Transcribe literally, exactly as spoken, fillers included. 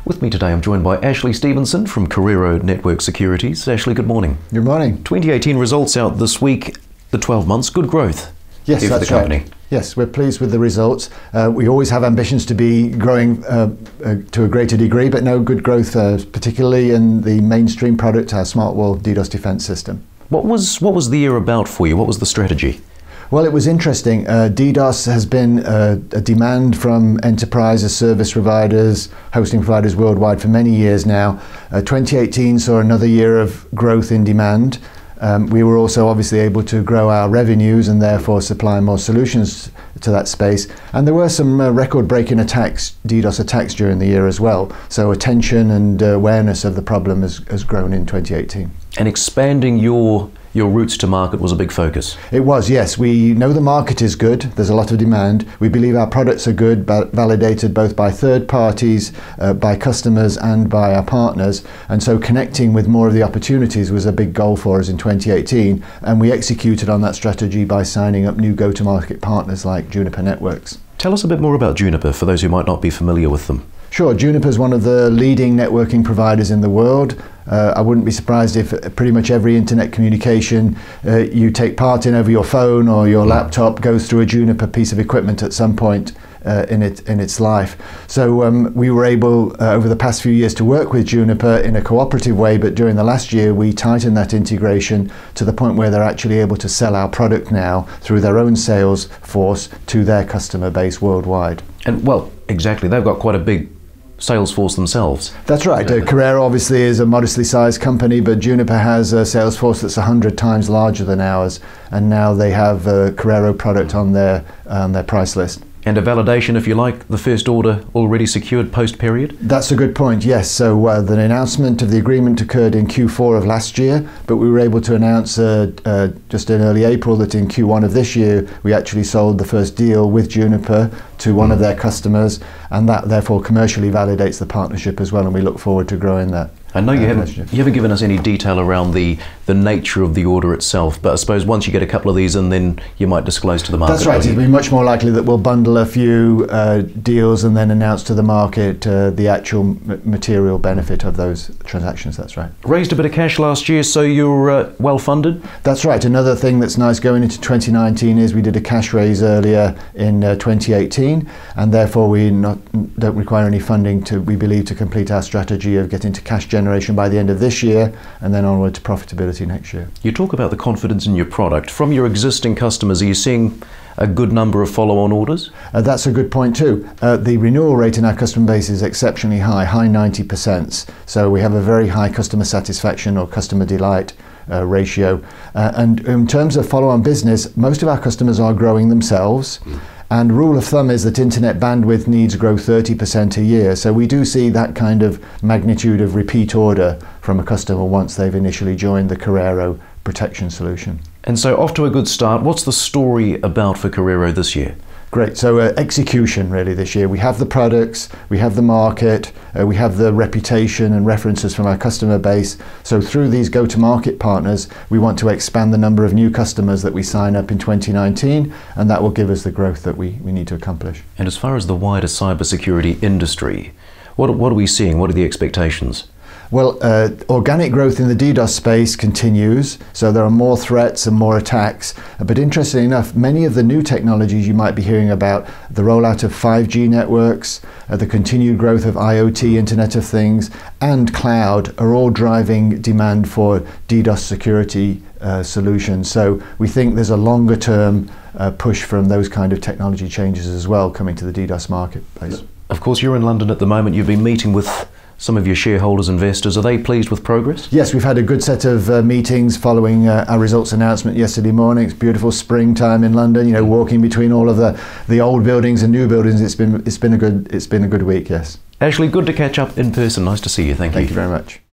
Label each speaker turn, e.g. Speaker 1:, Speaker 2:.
Speaker 1: With me today, I'm joined by Ashley Stephenson from Corero Network Security. Ashley, good morning.
Speaker 2: Good morning.
Speaker 1: twenty eighteen results out this week, the twelve months, good growth.
Speaker 2: Yes,
Speaker 1: here for
Speaker 2: that's
Speaker 1: the company.
Speaker 2: right. Yes, we're pleased with the results. Uh, we always have ambitions to be growing uh, uh, to a greater degree, but no, good growth, uh, particularly in the mainstream product, our Smart Wall DDoS defense system.
Speaker 1: What was, what was the year about for you? What was the strategy?
Speaker 2: Well, it was interesting. Uh, DDoS has been uh, a demand from enterprises, service providers, hosting providers worldwide for many years now. Uh, twenty eighteen saw another year of growth in demand. Um, we were also obviously able to grow our revenues and therefore supply more solutions to that space. And there were some uh, record-breaking attacks, DDoS attacks during the year as well. So attention and uh, awareness of the problem has, has grown in twenty eighteen.
Speaker 1: And expanding your Your routes to market was a big focus.
Speaker 2: It was, yes. We know the market is good. There's a lot of demand. We believe our products are good, but validated both by third parties, uh, by customers and by our partners. And so connecting with more of the opportunities was a big goal for us in twenty eighteen. And we executed on that strategy by signing up new go-to-market partners like Juniper Networks.
Speaker 1: Tell us a bit more about Juniper for those who might not be familiar with them.
Speaker 2: Sure, Juniper is one of the leading networking providers in the world. Uh, I wouldn't be surprised if pretty much every internet communication uh, you take part in over your phone or your laptop goes through a Juniper piece of equipment at some point uh, in, it, in its life. So um, we were able uh, over the past few years to work with Juniper in a cooperative way, but during the last year we tightened that integration to the point where they're actually able to sell our product now through their own sales force to their customer base worldwide.
Speaker 1: And well, exactly, they've got quite a big sales force themselves.
Speaker 2: That's right. Uh, Corero obviously is a modestly sized company, but Juniper has a sales force that's a hundred times larger than ours, and now they have a Corero product on their on their price list.
Speaker 1: And a validation, if you like, the first order already secured post-period?
Speaker 2: That's a good point, yes. So uh, the announcement of the agreement occurred in Q four of last year, but we were able to announce uh, uh, just in early April that in Q one of this year we actually sold the first deal with Juniper to one mm. of their customers, and that therefore commercially validates the partnership as well, and we look forward to growing that.
Speaker 1: I know you haven't, you haven't given us any detail around the, the nature of the order itself, but I suppose once you get a couple of these in, then you might disclose to the market.
Speaker 2: That's right. It'll be much more likely that we'll bundle a few uh, deals and then announce to the market uh, the actual m material benefit of those transactions. That's right.
Speaker 1: Raised a bit of cash last year, so you're uh, well funded?
Speaker 2: That's right. Another thing that's nice going into twenty nineteen is we did a cash raise earlier in uh, twenty eighteen, and therefore we not, don't require any funding to, we believe, to complete our strategy of getting to cash generation generation by the end of this year and then onward to profitability next year.
Speaker 1: You talk about the confidence in your product. From your existing customers, are you seeing a good number of follow-on orders?
Speaker 2: Uh, that's a good point too. Uh, the renewal rate in our customer base is exceptionally high, high ninety percent. So we have a very high customer satisfaction or customer delight uh, ratio. Uh, and in terms of follow-on business, most of our customers are growing themselves. Mm. And rule of thumb is that internet bandwidth needs grow thirty percent a year. So we do see that kind of magnitude of repeat order from a customer once they've initially joined the Corero protection solution.
Speaker 1: And so off to a good start. What's the story about for Corero this year?
Speaker 2: Great. So uh, execution really this year. We have the products, we have the market, uh, we have the reputation and references from our customer base. So through these go-to-market partners, we want to expand the number of new customers that we sign up in twenty nineteen, and that will give us the growth that we, we need to accomplish.
Speaker 1: And as far as the wider cybersecurity industry, what, what are we seeing? What are the expectations?
Speaker 2: Well, uh, organic growth in the DDoS space continues, so there are more threats and more attacks. But interestingly enough, many of the new technologies you might be hearing about, the rollout of five G networks, uh, the continued growth of IoT, Internet of Things, and cloud are all driving demand for DDoS security uh, solutions. So we think there's a longer term uh, push from those kind of technology changes as well coming to the DDoS marketplace.
Speaker 1: Of course, you're in London at the moment. You've been meeting with some of your shareholders, investors. Are they pleased with progress?
Speaker 2: Yes, we've had a good set of uh, meetings following uh, our results announcement yesterday morning. It's beautiful springtime in London. You know, walking between all of the the old buildings and new buildings. It's been it's been a good it's been a good week. Yes.
Speaker 1: Ashley, good to catch up in person. Nice to see you. Thank you.
Speaker 2: Thank you very much.